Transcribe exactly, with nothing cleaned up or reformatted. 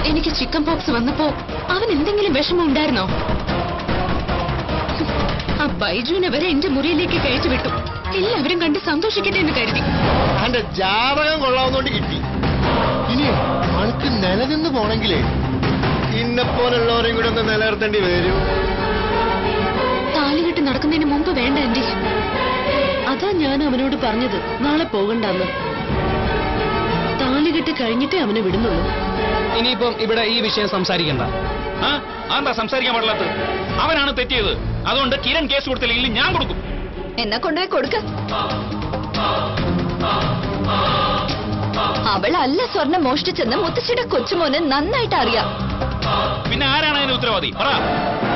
എനിക്ക് chicken pox വന്നപ്പോ അവൻ എന്തെങ്കിലും വിഷമം ഉണ്ടായിരുന്നോ? ആ ബൈജുവിനെ വരെ എന്റെ മുറിയിലേക്ക് കയറ്റി വിട്ടു. എല്ലാവരും കണ്ട് സന്തോഷിക്കട്ടെ എന്ന് കരുതി. അവന്റെ ജാതകം കൊള്ളാവുന്നോണ്ട് കിട്ടി. ഇനി അവൾക്ക് നിലനിന്ന് പോണെങ്കിലേ ഇന്നെപ്പോലുള്ളവരെയും കൂടെ ഒന്ന് നിലനിർത്തേണ്ടി വരും. താലികെട്ട് നടക്കുന്നതിന് മുമ്പ് വേണ്ട എന്റെ. അതാ ഞാൻ അവനോട് പറഞ്ഞത് നാളെ പോകണ്ടെന്ന്. താലികെട്ട് കഴിഞ്ഞിട്ടേ അവനെ വിടുന്നുള്ളൂ. ഇനിയിപ്പം ഇവിടെ ഈ വിഷയം സംസാരിക്കണ്ട. എന്താ സംസാരിക്കാൻ പാടില്ലാത്ത? അവനാണ് തെറ്റിയത്. അതുകൊണ്ട് കിരൺ കേസ് കൊടുത്തില്ലെങ്കിൽ ഞാൻ കൊടുക്കും. എന്നെ കൊണ്ടുപോയി കൊടുക്ക. അവളല്ല സ്വർണം മോഷ്ടിച്ചെന്ന് മുത്തശ്ശിയുടെ കൊച്ചുമോന് നന്നായിട്ട് അറിയാം. പിന്നെ ആരാണ് അതിന് ഉത്തരവാദി? പറ.